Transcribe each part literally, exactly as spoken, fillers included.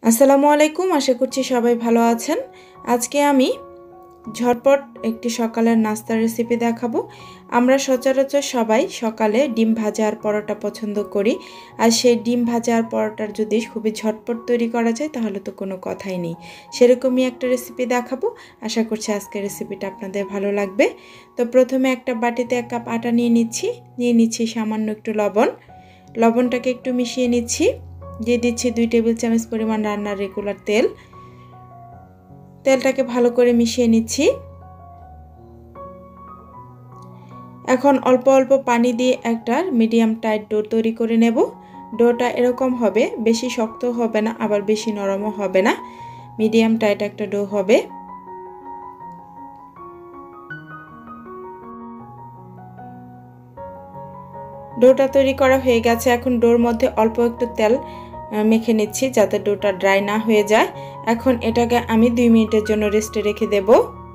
আসসালামু আলাইকুম। আশা করছি সবাই ভালো আছেন। আজকে আমি ঝটপট একটি সকালের নাস্তার রেসিপি দেখাবো। আমরা সচরাচর সবাই সকালে ডিম ভাজা আর পরোটা পছন্দ করি, আর সেই ডিম ভাজা আর পরোটার যদি খুবই ঝটপট তৈরি করা যায় তাহলে তো কোনো কথাই নেই। সেরকমই একটা রেসিপি দেখাবো। আশা করছি আজকের রেসিপিটা আপনাদের ভালো লাগবে। তো প্রথমে একটা বাটিতে এক কাপ আটা নিয়ে নিচ্ছি, নিয়ে নিচ্ছি সামান্য একটু লবণ। লবণটাকে একটু মিশিয়ে নিচ্ছি। দিয়ে দিচ্ছি দুই টেবিল চামচ পরিমাণ রান্নার রেগুলার তেল। তেলটাকে ভালো করে মিশিয়ে নিচ্ছি। এখন অল্প অল্প পানি দিয়ে একটা মিডিয়াম টাইট ডো তৈরি করে নেব। ডোটা এরকম হবে, বেশি শক্ত হবে না আবার বেশি নরমও হবে না, মিডিয়াম টাইট একটা ডো হবে। ডোটা তৈরি করা হয়ে গেছে। এখন ডোর মধ্যে অল্প একটু তেল মেখে নিচ্ছি যাতে ডোটা ড্রাই না হয়ে যায়। এখন এটাকে আমি দুই মিনিটের জন্য রেস্টে রেখে দেব।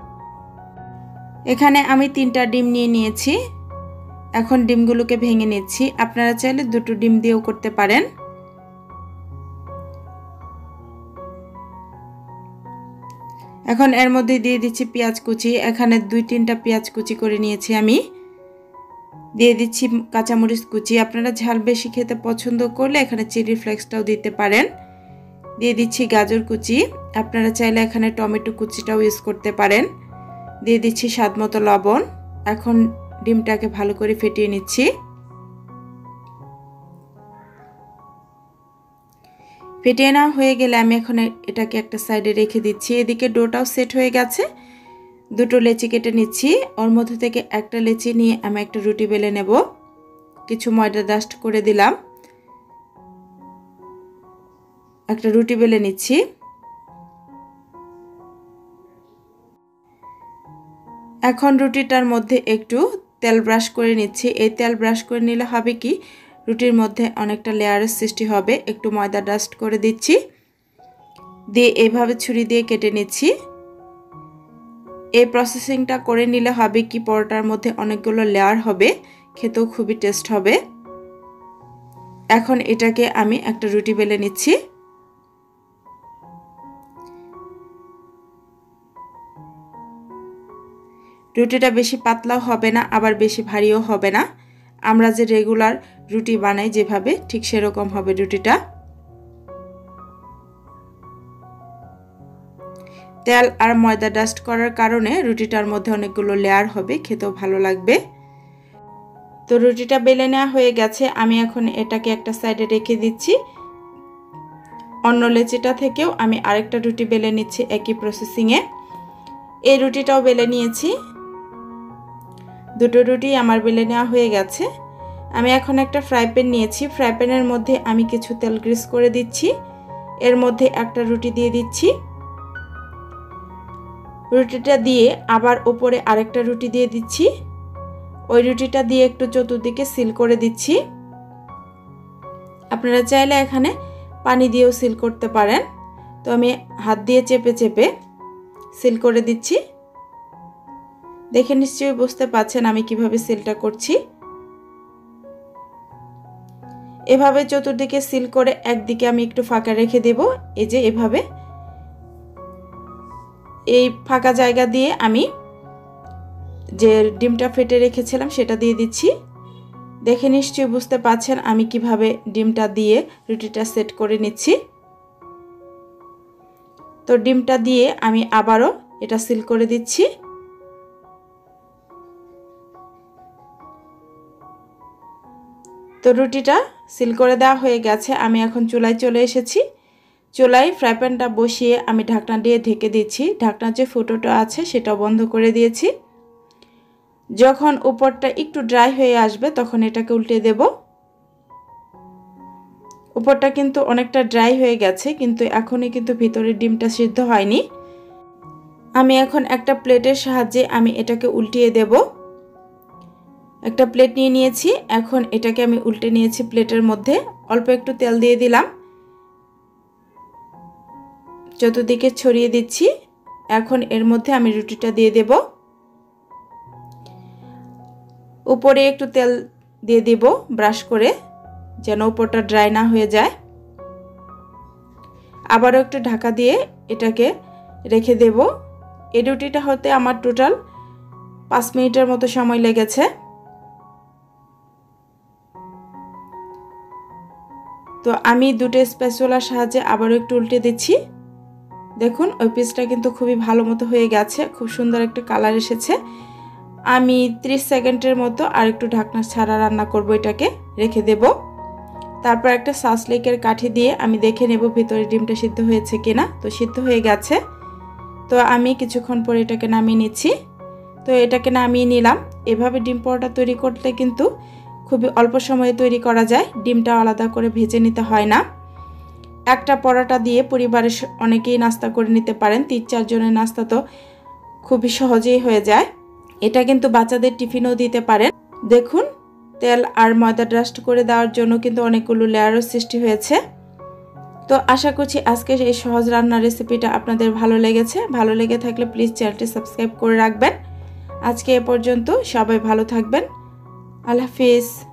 এখানে আমি তিনটা ডিম নিয়ে নিয়েছি। এখন ডিমগুলোকে ভেঙে নিচ্ছি। আপনারা চাইলে দুটো ডিম দিয়েও করতে পারেন। এখন এর মধ্যে দিয়ে দিচ্ছি পেঁয়াজ কুচি। এখানে দুই তিনটা পেঁয়াজ কুচি করে নিয়েছি আমি। দিয়ে দিচ্ছি কাঁচামরিচ কুচি। আপনারা ঝাল বেশি খেতে পছন্দ করলে এখানে চিলি ফ্লেক্সটাও দিতে পারেন। দিয়ে দিচ্ছি গাজর কুচি। আপনারা চাইলে এখানে টমেটো কুচিটাও ইউজ করতে পারেন। দিয়ে দিচ্ছি স্বাদ মতো লবণ। এখন ডিমটাকে ভালো করে ফেটিয়ে নিচ্ছি। ফেটিয়ে নেওয়া হয়ে গেলে আমি এখন এটাকে একটা সাইডে রেখে দিচ্ছি। এদিকে ডোটাও সেট হয়ে গেছে। দুটো লেচি কেটে নিচ্ছি। ওর মধ্যে থেকে একটা লেচি নিয়ে আমি একটা রুটি বেলে নেব। কিছু ময়দা ডাস্ট করে দিলাম। একটা রুটি বেলে নিচ্ছি। এখন রুটিটার মধ্যে একটু তেল ব্রাশ করে নিচ্ছি। এই তেল ব্রাশ করে নিলে হবে কি, রুটির মধ্যে অনেকটা লেয়ারের সৃষ্টি হবে। একটু ময়দা ডাস্ট করে দিচ্ছি, দিয়ে এইভাবে ছুরি দিয়ে কেটে নিচ্ছি। এই প্রসেসিংটা করে নিলে হবে কি, পরোটার মধ্যে অনেকগুলো লেয়ার হবে, খেতেও খুবই টেস্ট হবে। এখন এটাকে আমি একটা রুটি বেলে নিচ্ছি। রুটিটা বেশি পাতলাও হবে না আবার বেশি ভারীও হবে না। আমরা যে রেগুলার রুটি বানাই যেভাবে, ঠিক সেরকম হবে রুটিটা। তেল আর ময়দা ডাস্ট করার কারণে রুটিটার মধ্যে অনেকগুলো লেয়ার হবে, খেতেও ভালো লাগবে। তো রুটিটা বেলে নেওয়া হয়ে গেছে। আমি এখন এটাকে একটা সাইডে রেখে দিচ্ছি। অন্য লেচিটা থেকেও আমি আরেকটা রুটি বেলে নিচ্ছি একই প্রসেসিংয়ে। এই রুটিটাও বেলে নিয়েছি। দুটো রুটি আমার বেলে নেওয়া হয়ে গেছে। আমি এখন একটা ফ্রাই প্যান নিয়েছি। ফ্রাই প্যানের মধ্যে আমি কিছু তেল গ্রিস করে দিচ্ছি। এর মধ্যে একটা রুটি দিয়ে দিচ্ছি। রুটিটা দিয়ে আবার উপরে আরেকটা রুটি দিয়ে দিচ্ছি। ওই রুটিটা দিয়ে একটু চতুর্দিকে সিল করে দিচ্ছি। আপনারা চাইলে এখানে পানি দিয়েও সিল করতে পারেন। তো আমি হাত দিয়ে চেপে চেপে সিল করে দিচ্ছি। দেখে নিশ্চয়ই বুঝতে পারছেন আমি কিভাবে সিলটা করছি। এভাবে চতুর্দিকে সিল করে একদিকে আমি একটু ফাঁকা রেখে দেব। এই যে এভাবে এই ফাঁকা জায়গা দিয়ে আমি যে ডিমটা ফেটে রেখেছিলাম সেটা দিয়ে দিচ্ছি। দেখে নিশ্চয়ই বুঝতে পারছেন আমি কিভাবে ডিমটা দিয়ে রুটিটা সেট করে নিচ্ছি। তো ডিমটা দিয়ে আমি আবারও এটা সিল করে দিচ্ছি। তো রুটিটা সিল করে দেওয়া হয়ে গেছে। আমি এখন চুলায় চলে এসেছি। চুলায় ফ্রাই প্যানটা বসিয়ে আমি ঢাকনা দিয়ে ঢেকে দিচ্ছি। ঢাকনার যে ফুটোটা আছে সেটাও বন্ধ করে দিয়েছি। যখন উপরটা একটু ড্রাই হয়ে আসবে তখন এটাকে উল্টে দেব। উপরটা কিন্তু অনেকটা ড্রাই হয়ে গেছে, কিন্তু এখনই কিন্তু ভিতরের ডিমটা সিদ্ধ হয়নি। আমি এখন একটা প্লেটের সাহায্যে আমি এটাকে উল্টিয়ে দেব। একটা প্লেট নিয়ে নিয়েছি। এখন এটাকে আমি উল্টে নিয়েছি। প্লেটের মধ্যে অল্প একটু তেল দিয়ে দিলাম, চতুর্দিকে ছড়িয়ে দিচ্ছি। এখন এর মধ্যে আমি রুটিটা দিয়ে দেব। উপরে একটু তেল দিয়ে দেব ব্রাশ করে, যেন উপরটা ড্রাই না হয়ে যায়। আবারও একটু ঢাকা দিয়ে এটাকে রেখে দেব। এই রুটিটা হতে আমার টোটাল পাঁচ মিনিটের মতো সময় লেগেছে। তো আমি দুটো স্প্যাচুলার সাহায্যে আবারও একটু উল্টে দিচ্ছি। দেখুন ওই পিসটা কিন্তু খুবই ভালো মতো হয়ে গেছে, খুব সুন্দর একটা কালার এসেছে। আমি ত্রিশ সেকেন্ডের মতো আর একটু ঢাকনা ছাড়া রান্না করব, এটাকে রেখে দেব। তারপর একটা সাসলেকের কাঠি দিয়ে আমি দেখে নেব ভিতরে ডিমটা সিদ্ধ হয়েছে কিনা। তো সিদ্ধ হয়ে গেছে। তো আমি কিছুক্ষণ পরে এটাকে নামিয়ে নিচ্ছি। তো এটাকে নামিয়ে নিলাম। এভাবে ডিম পরোটা তৈরি করতে কিন্তু খুবই অল্প সময়ে তৈরি করা যায়, ডিমটা আলাদা করে ভেজে নিতে হয় না। একটা পরোটা দিয়ে পরিবারের অনেকেই নাস্তা করে নিতে পারেন। তিন চারজনের নাস্তা তো খুবই সহজেই হয়ে যায়। এটা কিন্তু বাচ্চাদের টিফিনও দিতে পারেন। দেখুন তেল আর ময়দা ডাস্ট করে দেওয়ার জন্য কিন্তু অনেকগুলো লেয়ারও সৃষ্টি হয়েছে। তো আশা করছি আজকের এই সহজ রান্নার রেসিপিটা আপনাদের ভালো লেগেছে। ভালো লেগে থাকলে প্লিজ চ্যানেলটি সাবস্ক্রাইব করে রাখবেন। আজকে এ পর্যন্ত, সবাই ভালো থাকবেন। আল্লাহ হাফিজ।